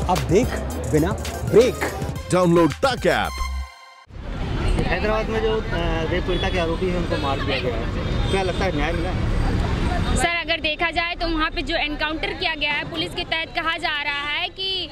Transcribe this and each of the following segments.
अब देख बिना ब्रेक। डाउनलोड तक ऐप। हैदराबाद में जो रेप पीड़िता के आरोपी हैं उनको मार दिया गया है, क्या लगता है न्याय मिला? सर अगर देखा जाए तो वहाँ पे जो एनकाउंटर किया गया है पुलिस के तहत, कहा जा रहा है कि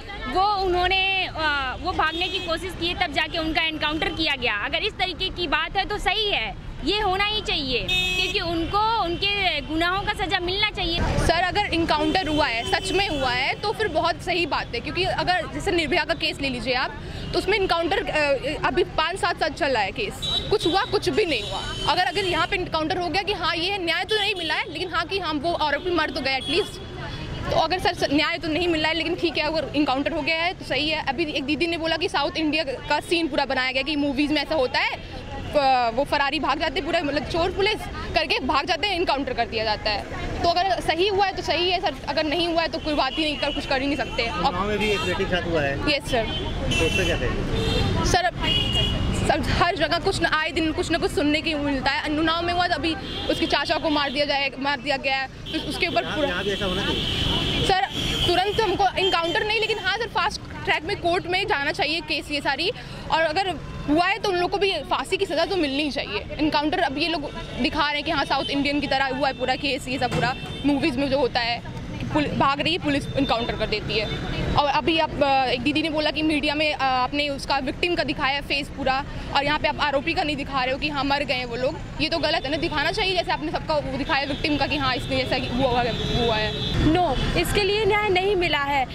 वो भागने की कोशिश की तब जाके उनका एनकाउंटर किया गया। अगर इस तरीके की बात है तो सही है, ये होना ही चाहिए क्योंकि उनको उनके गुनाहों का सजा मिलना चाहिए। सर अगर इनकाउंटर हुआ है, सच में हुआ है, तो फिर बहुत सही बात है क्योंकि अगर जैसे निर्भया का केस ले लीजिए आप, तो उसमें इनकाउंटर अभी 5-7 साल चल रहा है केस, कुछ हुआ कुछ भी नहीं हुआ। अगर यहाँ पे इनकाउंटर हो गया कि हाँ ये न्याय तो नहीं मिला है, लेकिन हाँ कि हम वो आरोपी मर तो गए एटलीस्ट, तो अगर सर न्याय तो नहीं मिल रहा है लेकिन ठीक है अगर इनकाउंटर हो गया है तो सही है। अभी एक दीदी ने बोला कि साउथ इंडिया का सीन पूरा बनाया गया कि मूवीज़ में ऐसा होता है, वो फरारी भाग जाते पूरा, मतलब चोर पुलिस करके भाग जाते हैं, इनकाउंटर कर दिया जाता है। तो अगर सही हुआ है तो सही है सर, अगर नहीं हुआ है तो कोई बात ही नहीं, कुछ कर ही नहीं सकते। उन्नाव में भी एक बेटी के साथ हुआ है। Yes sir. तो उससे क्या कहें? सर हर जगह कुछ न आए दिन कुछ ना कुछ सुनने की मिलता है। उन्नाव में हुआ तो अभी उसके चाचा को मार दिया गया है, तो उसके ऊपर यहाँ भी ऐसा होना चाहिए सर, तुरंत हमको इनकाउंटर नहीं, लेकिन हाँ सर फास्ट ट्रैक में कोर्ट में जाना चाहिए केस ये सारी, और अगर हुआ है तो उन लोग को भी फांसी की सज़ा तो मिलनी ही चाहिए। इनकाउंटर अब ये लोग दिखा रहे हैं कि हाँ साउथ इंडियन की तरह हुआ है पूरा केस, ये सब पूरा मूवीज़ में जो होता है, भाग रही है पुलिस इनकाउंटर कर देती है। और अभी आप एक दीदी ने बोला कि मीडिया में आपने उसका विक्टिम का दिखाया है फेस पूरा, और यहाँ पे आप आरोपी का नहीं दिखा रहे हो कि हाँ मर गए वो लोग, ये तो गलत है ना। दिखाना चाहिए जैसे आपने सबका वो दिखाया विक्टिम का कि हाँ इसने ऐसा हुआ है। नो, इसके लिए न्याय नहीं मिला है।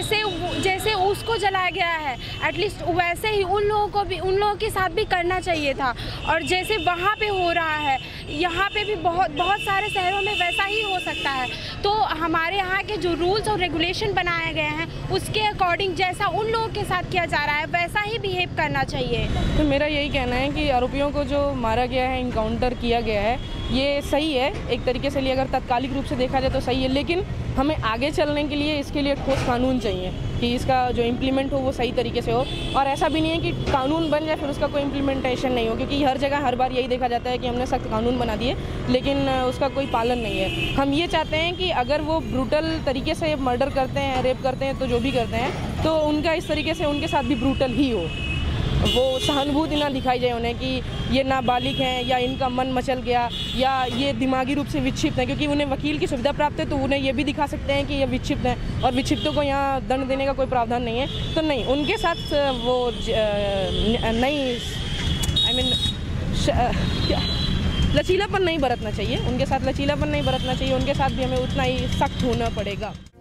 जैसे उसको जलाया गया है एटलीस्ट वैसे ही उन लोगों के साथ भी करना चाहिए था। और जैसे वहाँ पे हो रहा है यहाँ पे भी बहुत सारे शहरों में वैसा ही हो सकता है। तो हमारे यहाँ के जो रूल्स और रेगुलेशन बनाए गए हैं उसके अकॉर्डिंग जैसा उन लोगों के साथ किया जा रहा है वैसा ही बिहेव करना चाहिए। तो मेरा यही कहना है कि आरोपियों को जो मारा गया है, इनकाउंटर किया गया है, ये सही है एक तरीके से लिए, अगर तात्कालिक रूप से देखा जाए तो सही है, लेकिन हमें आगे चलने के लिए इसके लिए ठोस कानून चाहिए कि इसका जो इम्प्लीमेंट हो वो सही तरीके से हो। और ऐसा भी नहीं है कि कानून बन जाए फिर उसका कोई इम्प्लीमेंटेशन नहीं हो, क्योंकि हर जगह हर बार यही देखा जाता है कि हमने सख्त कानून बना दिए लेकिन उसका कोई पालन नहीं है। हम ये चाहते हैं कि अगर वो ब्रूटल तरीके से मर्डर करते हैं, रेप करते हैं, तो जो भी करते हैं तो उनका इस तरीके से उनके साथ भी ब्रूटल ही हो, वो सहानुभूति ना दिखाई जाए उन्हें कि ये नाबालिग हैं या इनका मन मचल गया या ये दिमागी रूप से विक्षिप्त हैं, क्योंकि उन्हें वकील की सुविधा प्राप्त है तो उन्हें ये भी दिखा सकते हैं कि ये विक्षिप्त हैं और विक्षिप्तों को यहाँ दंड देने का कोई प्रावधान नहीं है। तो नहीं, उनके साथ वो लचीलापन नहीं बरतना चाहिए, उनके साथ लचीलापन नहीं बरतना चाहिए, उनके साथ भी हमें उतना ही सख्त होना पड़ेगा।